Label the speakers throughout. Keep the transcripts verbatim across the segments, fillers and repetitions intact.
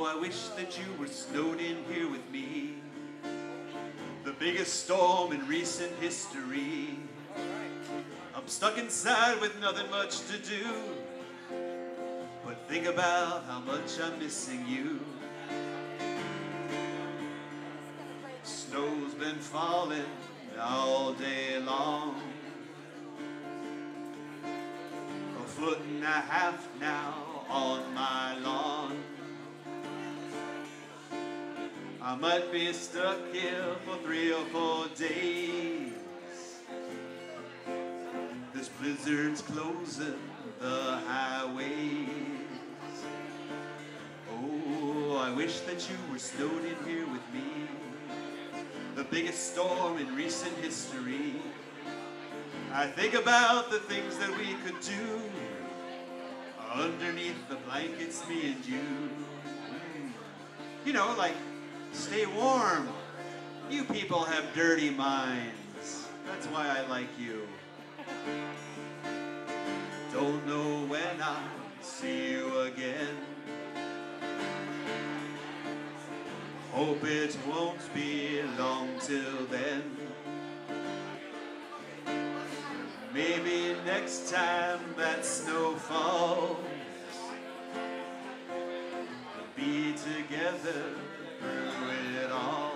Speaker 1: I wish that you were snowed in here with me. The biggest storm in recent history. I'm stuck inside with nothing much to do, but think about how much I'm missing you. Snow's been falling all day long, a foot and a half now on my lawn. I might be stuck here for three or four days. This blizzard's closing the highways. Oh, I wish that you were snowed in here with me. The biggest storm in recent history. I think about the things that we could do underneath the blankets, me and you. Mm. You know, like, stay warm. You people have dirty minds. That's why I like you. Don't know when I'll see you again. Hope it won't be long till then. Maybe next time that snow falls, we'll be together through it all.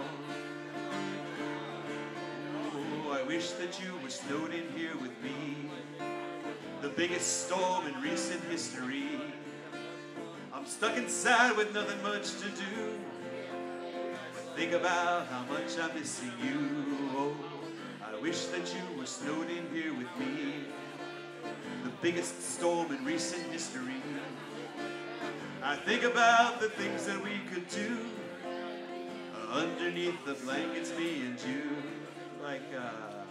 Speaker 1: Oh, I wish that you were snowed in here with me. The biggest storm in recent history. I'm stuck inside with nothing much to do, but think about how much I'm missing you. Oh, I wish that you were snowed in here with me. The biggest storm in recent history. I think about the things that we could do underneath the blankets, me and you. Like, uh,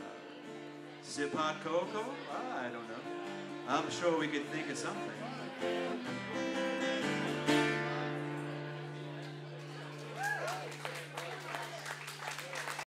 Speaker 1: sip hot cocoa? I don't know. I'm sure we could think of something.